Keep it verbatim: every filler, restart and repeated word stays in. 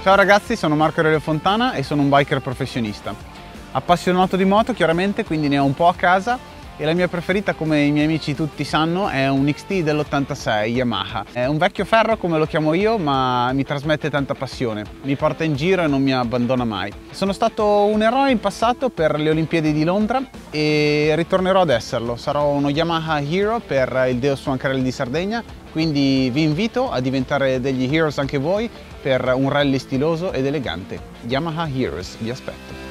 Ciao ragazzi, sono Marco Aurelio Fontana e sono un biker professionista. Appassionato di moto chiaramente, quindi ne ho un po' a casa e la mia preferita, come i miei amici tutti sanno, è un X T dell'ottantasei Yamaha. È un vecchio ferro come lo chiamo io, ma mi trasmette tanta passione, mi porta in giro e non mi abbandona mai. Sono stato un eroe in passato per le Olimpiadi di Londra e ritornerò ad esserlo. Sarò uno Yamaha Hero per il Deus Swan Carrelli di Sardegna, quindi vi invito a diventare degli heroes anche voi per un rally stiloso ed elegante. Yamaha Heroes, vi aspetto!